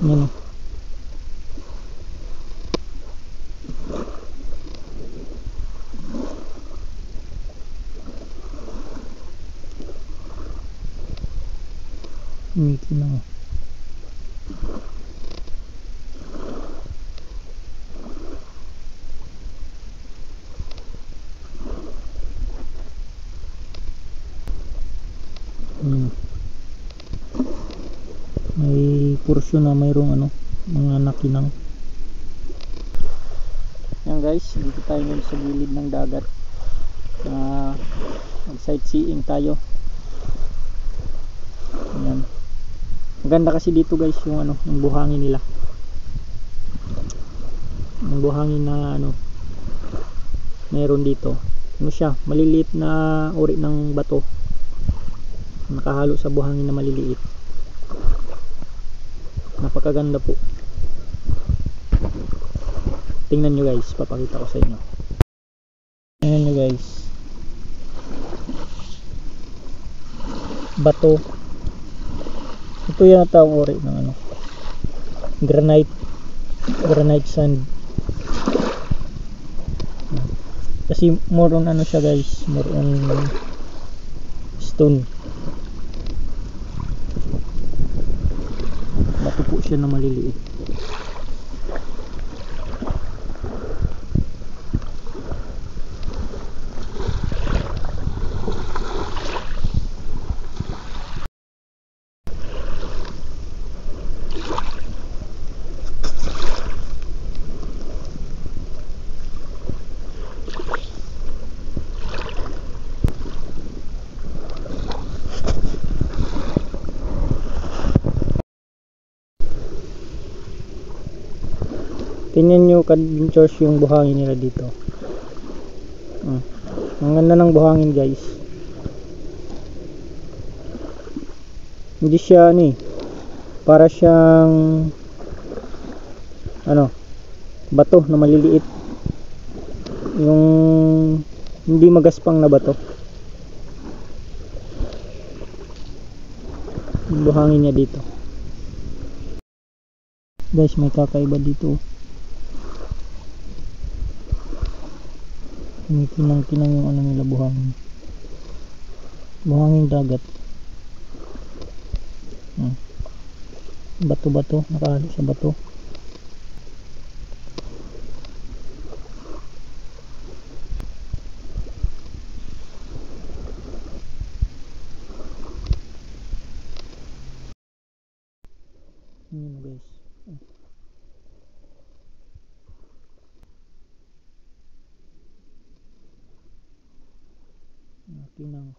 Yan. Umikinang. May porsyon na mayroong ano, mga nakinang. Yan guys, dito tayo ngayon sa gilid ng dagat. Mag sightseeing tayo. Yan. Maganda kasi dito guys yung ano, yung buhangin nila. Yung buhangin na ano, meron dito. Ano siya, maliliit na uri ng bato. Nakahalo sa buhangin na maliliit. Napakaganda po. Tingnan nyo guys, papakita ko sa inyo. Tingnan nyo guys. Bato. Ito yata ang uri ng ano, granite sand. Kasi more on ano siya guys, more on stone. Bato po siya na maliliit. Tingnan nyo ka-adventures yung buhangin nila dito. Ang ganda ng buhangin guys. Hindi siya ano eh, para siyang ano, bato na maliliit. Yung hindi magaspang na bato. Yung buhangin niya dito. Guys, may kakaiba dito. Kinang-kinang yung ano nila, buhangin. Buhangin dagat. Bato-bato, nakahalo sa bato. Yun guys. Kinang.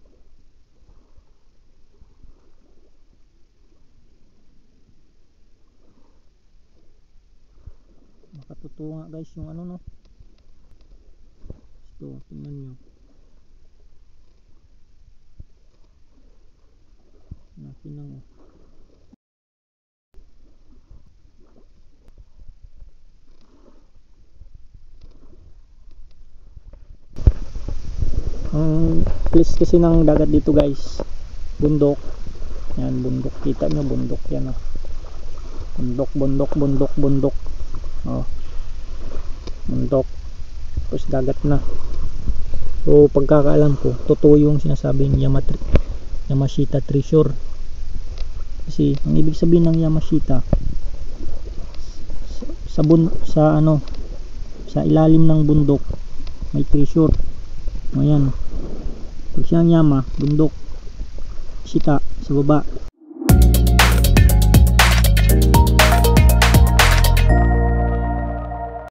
Makatutuwa nga guys yung ano no. Ito, tingnan nyo. Kinang. Ang place kasi ng dagat dito guys, bundok. Yan, bundok, kita nyo, bundok yan. Bundok. Oh, bundok, tapos dagat na. So pagkakaalam ko, totoo yung sinasabing Yamashita treasure. Kasi ang ibig sabihin ng Yamashita, sa ilalim ng bundok may treasure. Ayan, pag siyang Yama, bundok, Shita, sa baba.